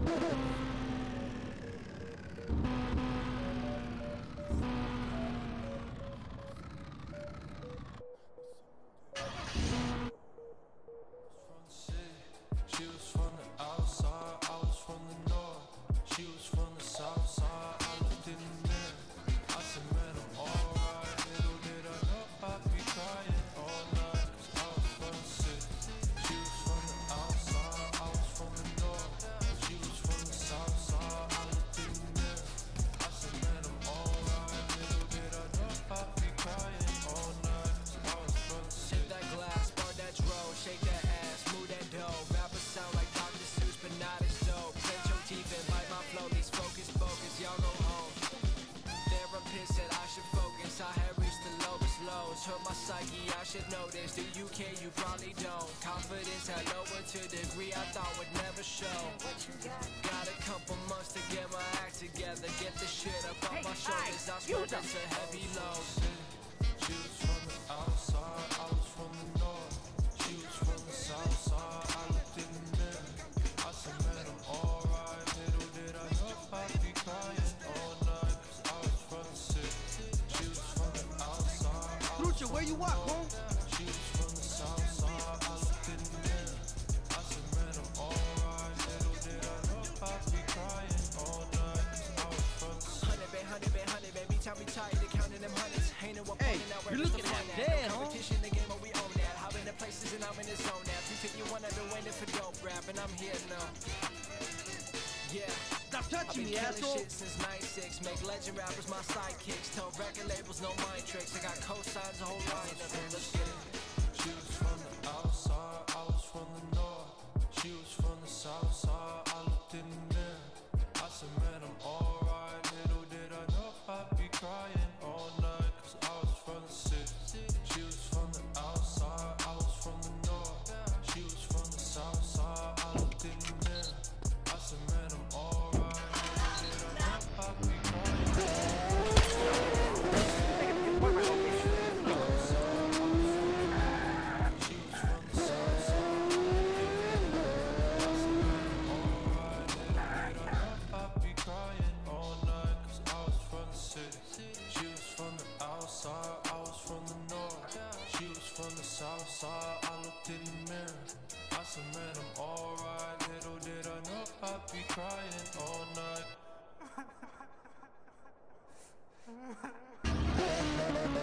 She was from the outside, I was from the north. She was from the south side, I looked in the mirror. I said, man, I'm alright. Little did I know I'd be crying all night, cause I was from the city. She was from the outside, I was from the north. She was from the south side, I looked in the mirror. I said, man, I'm alright. Little did I know I'd be crying all night, cause I was from the city. Hit that glass, bar that dro, shake that ass, move that dough. Rappers sound like Dr. Seuss, but not as dope. Clench your teeth and bite my flow, these focus, y'all go home. Therapist said I should focus, I had reached the lowest lows. Hurt my psyche, I should know this. Do you care? You probably don't. Confidence had lowered to a degree I thought would never show. Got a couple months to get my act together, get the shit up on my shoulders. I spread into heavy lows. She was from the outside, I was from the north. She was from the south side, I looked in the mirror. I said, man, I'm alright. Little did I know I'd be crying all night, cause I was from the city. She was from the outside, I was Lucha, where you at, bro? She was from the south side, I looked in the mirror. I said, man, I'm alright. Little did I know I'd be crying all night, cause I was from the city. 100, baby, tell me tired of counting them hundreds. Ain't no one Hey, pointing out where you're it's looking the at fun dead, No huh? competition, the game, but we own that. How in the places and I'm in the zone now. 351, I've been waiting for dope rap, and I'm here now. Yeah. Stop I've touching been me, killing asshole. shit since '96. Make legend rappers my sidekicks. Tell record labels no mind tricks. I got cosigns, a whole line of them. Let's get it. She was from the outside, I was from the north. She was from the south side, I looked in the mirror. I said, man, I'm alright. Little did I know I'd be crying all night, cause I was from the city. She was from the outside, I was from the north. She was from the south side, I looked in the mirror. I said, man, I'm alright. Little did I know I'd be crying. I was from the north. She was from the south side, I looked in the mirror. I said, man, I'm alright. Little did I know I'd be crying all night.